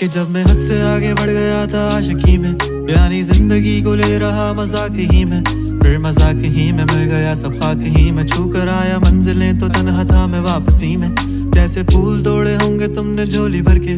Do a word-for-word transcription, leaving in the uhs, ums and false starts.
कि जब मैं हद से आगे बढ़ गया था आशिकी में, यानी जिंदगी को ले रहा मजाक ही में, फिर मजाक ही में मिल गया सब खाक ही में। छू कर आया मंजिलें तो तन्हा था मैं वापसी में, जैसे फूल तोड़े होंगे तुमने झोली भर के।